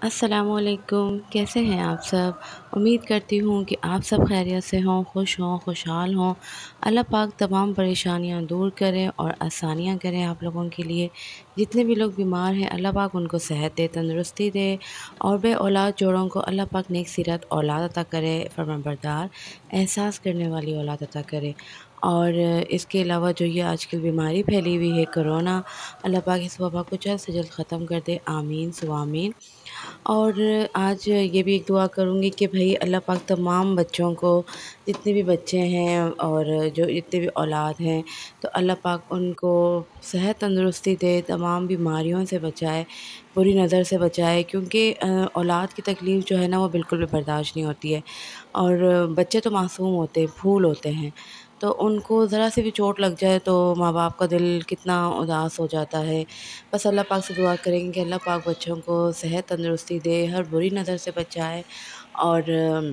अस्सलामुअलैकुम, कैसे हैं आप सब। उम्मीद करती हूँ कि आप सब खैरियत से हों, खुश हों, खुशहाल हों। अल्लाह पाक तमाम परेशानियाँ दूर करें और आसानियाँ करें आप लोगों के लिए। जितने भी लोग बीमार हैं अल्लाह पाक उनको सेहत दे, तंदुरुस्ती दे और बे औलाद जोड़ों को अल्लाह पाक नेक सीरत औलाद अता करे, फरमाबरदार एहसास करने वाली औलाद अता करे। और इसके अलावा जो ये आजकल बीमारी फैली हुई है कोरोना, अल्लाह पाक इस वबा को जल्द से जल्द ख़त्म कर दे, आमीन सुम्मा आमीन। और आज ये भी एक दुआ करूँगी कि भई अल्लाह पाक तमाम बच्चों को, जितने भी बच्चे हैं और जो जितने भी औलाद हैं, तो अल्लाह पाक उनको सेहत तंदुरुस्ती दे, तमाम बीमारियों से बचाए, बुरी नज़र से बचाए। क्योंकि औलाद की तकलीफ़ जो है ना वो बिल्कुल भी बर्दाश्त नहीं होती है। और बच्चे तो मासूम होते हैं, फूल होते हैं, तो उनको ज़रा सी भी चोट लग जाए तो माँ बाप का दिल कितना उदास हो जाता है। बस अल्लाह पाक से दुआ करेंगे कि अल्लाह पाक बच्चों को सेहत तंदुरुस्ती दे, हर बुरी नज़र से बचाए और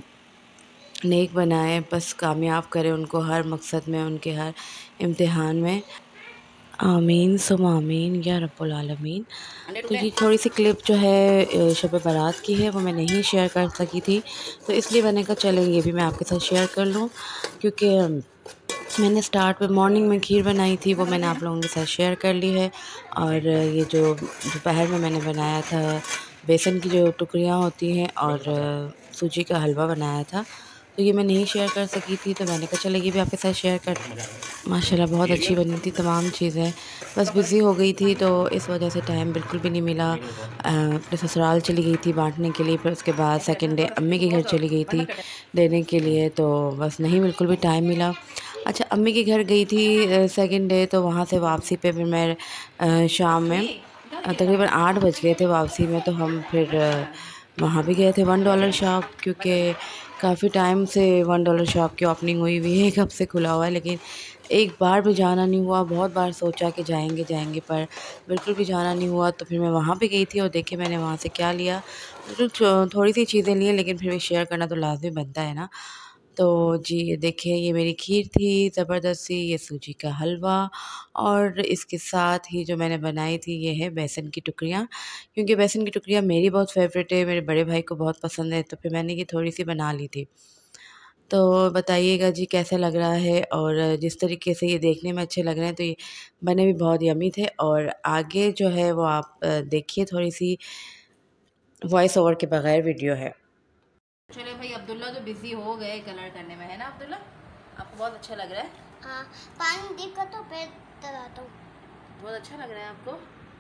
नेक बनाए, बस कामयाब करे उनको हर मकसद में, उनके हर इम्तिहान में। आमीन सुम्मा आमीन या रब्बुल आलमीन। तो ये थोड़ी सी क्लिप जो है शब बारात की है, वो मैं नहीं शेयर कर सकी थी, तो इसलिए मैंने कहा चलें ये भी मैं आपके साथ शेयर कर लूँ। क्योंकि मैंने स्टार्ट में मॉर्निंग में खीर बनाई थी, वो मैंने आप लोगों के साथ शेयर कर ली है। और ये जो दोपहर में मैंने बनाया था, बेसन की जो टुकड़ियाँ होती हैं और सूजी का हलवा बनाया था, तो ये मैं नहीं शेयर कर सकी थी, तो मैंने कहा चलो ये भी आपके साथ शेयर कर। माशाल्लाह बहुत अच्छी बनी थी तमाम चीज़ें, बस बिज़ी हो गई थी तो इस वजह से टाइम बिल्कुल भी नहीं मिला। अपने ससुराल चली गई थी बांटने के लिए, फिर उसके बाद सेकंड डे अम्मी के घर चली गई थी देने के लिए, तो बस नहीं बिल्कुल भी टाइम मिला। अच्छा, अम्मी के घर गई थी सेकंड डे, तो वहाँ से वापसी पे फिर मैं शाम में तकरीबन 8 बज गए थे वापसी में, तो हम फिर वहाँ भी गए थे $1 शॉप। क्योंकि काफ़ी टाइम से $1 शॉप की ओपनिंग हुई हुई है, कब से खुला हुआ है, लेकिन एक बार भी जाना नहीं हुआ। बहुत बार सोचा कि जाएंगे जाएंगे, पर बिल्कुल भी जाना नहीं हुआ। तो फिर मैं वहाँ पे गई थी और देखिए मैंने वहाँ से क्या लिया। बिल्कुल थोड़ी सी चीज़ें ली हैं, लेकिन फिर भी शेयर करना तो लाजमी बनता है ना। तो जी ये देखिए, ये मेरी खीर थी ज़बरदस्त सी, ये सूजी का हलवा, और इसके साथ ही जो मैंने बनाई थी ये है बेसन की टुकड़ियाँ। क्योंकि बेसन की टुकड़ियाँ मेरी बहुत फ़ेवरेट है, मेरे बड़े भाई को बहुत पसंद है, तो फिर मैंने ये थोड़ी-सी बना ली थी। तो बताइएगा जी कैसा लग रहा है। और जिस तरीके से ये देखने में अच्छे लग रहे हैं, तो ये बने भी बहुत यम्मी थे। और आगे जो है वो आप देखिए, थोड़ी-सी वॉइस ओवर के बगैर वीडियो है। चले भाई, अब्दुल्ला तो बिजी हो गए कलर करने में, है ना अब्दुल्ला? आपको बहुत अच्छा लग रहा है? हाँ, पानी देखकर तो फिर डराता हूँ। बहुत अच्छा लग रहा है आपको?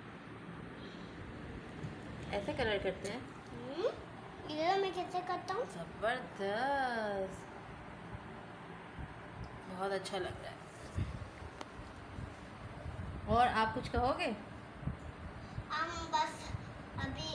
ऐसे कलर करते हैं? इधर मैं कैसे करता हूँ? जबरदस्त, बहुत अच्छा लग रहा है। और आप कुछ कहोगे? हम बस अभी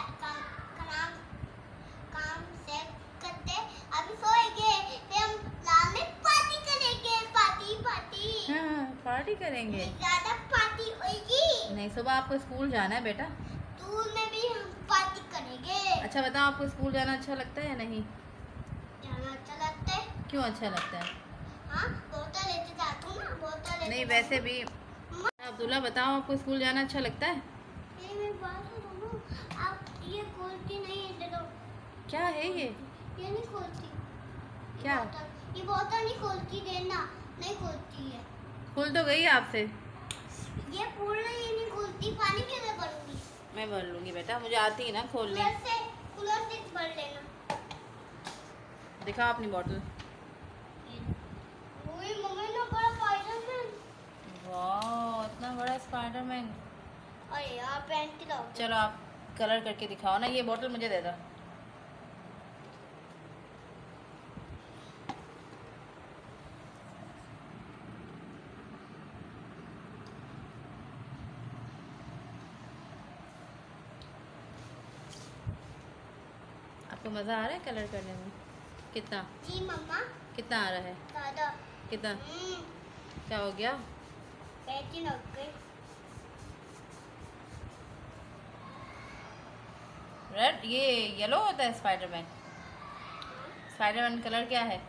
काम सेट करते, अभी सोएंगे, फिर हम रात में पार्टी करेंगे। पार्टी हाँ, पार्टी करेंगे। ज्यादा पार्टी होगी। नहीं, सुबह आपको स्कूल जाना है बेटा। स्कूल में भी हम पार्टी करेंगे। अच्छा बताओ, आपको स्कूल जाना अच्छा लगता है या नहीं? जाना अच्छा लगता है। क्यों अच्छा लगता है? हाँ, बोतल लेते जाता हूँ ना, बोतल लेते। नहीं वैसे भी अब्दुल्ला बताओ, आपको स्कूल जाना अच्छा लगता है? मेरी बात सुनो, आप ये खोलती नहीं है, दे दो। क्या है ये नहीं खोलती। क्या? ये बोतल नहीं खोलती, देना नहीं खोलती है। खुल तो गई आपसे। ये पूरा ये नहीं खोलती, पानी कैसे भरूंगी? मैं भर लूंगी बेटा, मुझे आती है ना खोलनी। कूलर से भर लेना। दिखाओ अपनी बोतल। ओए मम्मी ना, बड़ा स्पाइडरमैन। वाह, इतना बड़ा स्पाइडरमैन। अरे यार, पेंट की लाओ। चलो आप कलर करके दिखाओ ना, ये बोतल मुझे दे दो। आपको मज़ा आ रहा है कलर करने में? कितना? जी मम्मा। कितना आ रहा है? दादा। कितना? क्या हो गया? पेंट लग गई। रेड, ये येलो होता है स्पाइडरमैन? स्पाइडरमैन कलर क्या है?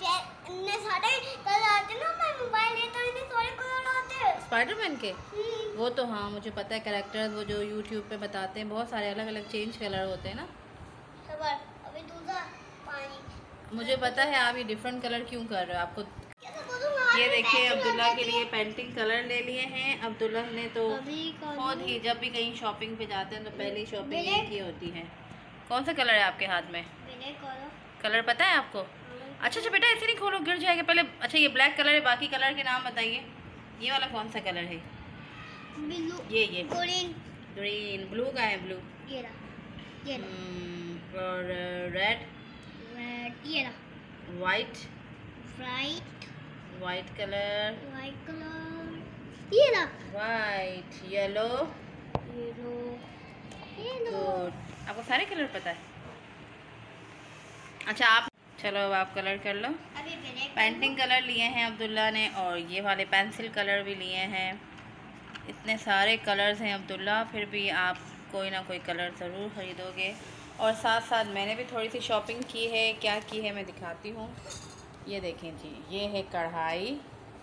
इतने सारे कलर आते ना, मैं मोबाइल लेता हूँ, इतने सारे कलर आते हैं स्पाइडरमैन के। वो तो हाँ मुझे पता है, कैरेक्टर्स वो जो यूट्यूब पे बताते हैं बहुत सारे अलग अलग चेंज कलर होते हैं ना। अभी दूसरा पानी। मुझे पता है आप ये डिफरेंट कलर क्यों कर रहे हो। आपको कैसे बोलूं, ये देखिए पैसे अब्दुल्ला लग के जाते लिए पेंटिंग कलर ले लिए हैं। अब्दुल्ला ने तो अभी खुद ही जब भी कहीं शॉपिंग पे जाते हैं तो पहले शॉपिंग मेरे- की होती है। कौन सा कलर है आपके हाथ में? मैंने करो कलर पता है आपको? अच्छा अच्छा बेटा ऐसे नहीं खोलो, गिर जाएगा। पहले अच्छा ये ब्लैक कलर है, बाकी कलर के नाम बताइए। ये वाला कौन सा कलर है? ब्लू ये ग्रीन ग्रीन। ब्लू का है? ब्लू ये रहा और रेड रेड ये रहा white white white colour colour ये रहा वाइट येलो येलो गुड। आपको सारे कलर पता है? अच्छा आप चलो अब आप कलर कर लो। अभी मैंने पेंटिंग कलर लिए हैं अब्दुल्ला ने और ये वाले पेंसिल कलर भी लिए हैं। इतने सारे कलर्स हैं अब्दुल्ला, फिर भी आप कोई ना कोई कलर ज़रूर ख़रीदोगे। और साथ साथ मैंने भी थोड़ी सी शॉपिंग की है। क्या की है मैं दिखाती हूँ। ये देखें जी, ये है कढ़ाई,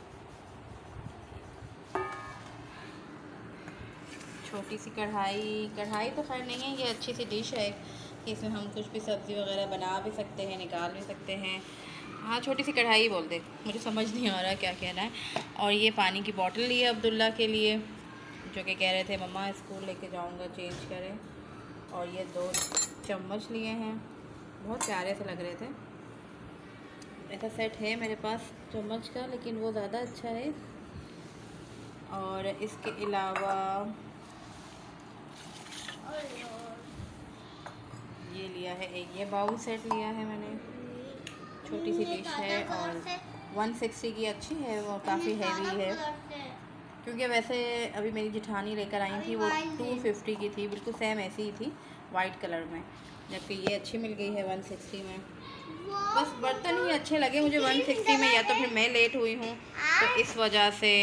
छोटी सी कढ़ाई तो खैर नहीं है, ये अच्छी सी डिश है कि इसमें हम कुछ भी सब्ज़ी वगैरह बना भी सकते हैं, निकाल भी सकते हैं। हाँ छोटी सी कढ़ाई बोल दे, मुझे समझ नहीं आ रहा क्या कहना है। और ये पानी की बोतल ली है अब्दुल्ला के लिए, जो कि कह रहे थे मम्मा स्कूल लेके जाऊंगा चेंज करें। और ये 2 चम्मच लिए हैं, बहुत प्यारे से लग रहे थे। ऐसा सेट है मेरे पास चम्मच का, लेकिन वो ज़्यादा अच्छा है। और इसके अलावा ये लिया है एक, ये बाउल सेट लिया है मैंने, छोटी सी डिश है और 160 की अच्छी है और काफ़ी हैवी है। क्योंकि वैसे अभी मेरी जिठानी लेकर आई थी वो 250 की थी, बिल्कुल सेम ऐसी ही थी वाइट कलर में, जबकि ये अच्छी मिल गई है 160 में। बस बर्तन ही अच्छे लगे मुझे 160 में, या तो फिर मैं लेट हुई हूँ तो इस वजह से।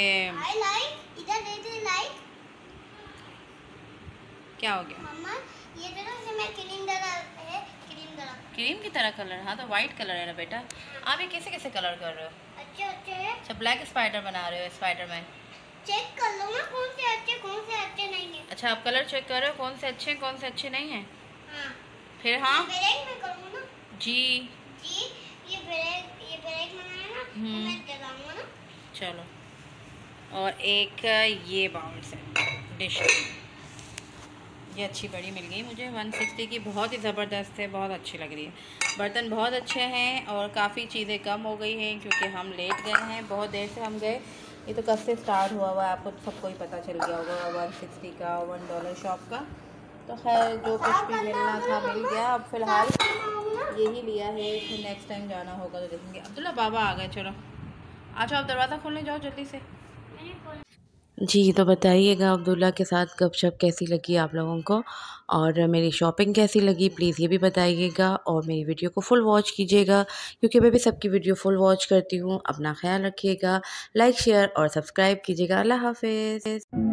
क्या हो गया मम्मा, ये देखो इसमें क्रीम डाला है, क्रीम की तरह कलर? हाँ तो वाइट कलर है ना बेटा। आप ये कैसे कैसे कलर कर रहे हो? अच्छे अच्छे है। अच्छा ब्लैक स्पाइडर बना रहे हो? स्पाइडरमैन चेक कर लो ना कौन से अच्छे नहीं है। अच्छा आप कलर चेक कर रहे हो कौन से अच्छे हैं कौन से अच्छे नहीं हैं? हाँ। फिर हाँ ब्रेक में करूँगा ना जी जी, ये ब्रेक बनाया ना तो मैं जलाऊंगा ना। चलो। और एक ये बाउल से डिश, ये अच्छी बड़ी मिल गई मुझे 160 की, बहुत ही ज़बरदस्त है, बहुत अच्छी लग रही है। बर्तन बहुत अच्छे हैं और काफ़ी चीज़ें कम हो गई हैं क्योंकि हम लेट गए हैं, बहुत देर से हम गए। ये तो कब से स्टार्ट हुआ है आपको सबको ही पता चल गया होगा, 160 का $1 शॉप का। तो खैर जो कुछ भी मिलना था मिल गया। अब फ़िलहाल यही लिया है, फिर नेक्स्ट टाइम जाना होगा तो देखेंगे। अब्दुल्ला बाबा आ गए, चलो आ जाओ, आप दरवाज़ा खोलने जाओ जल्दी से। जी, तो बताइएगा अब्दुल्ला के साथ गपशप कैसी लगी आप लोगों को, और मेरी शॉपिंग कैसी लगी प्लीज़ ये भी बताइएगा। और मेरी वीडियो को फुल वॉच कीजिएगा क्योंकि मैं भी सबकी वीडियो फुल वॉच करती हूँ। अपना ख्याल रखिएगा, लाइक शेयर और सब्सक्राइब कीजिएगा। अल्लाह हाफ़िज़।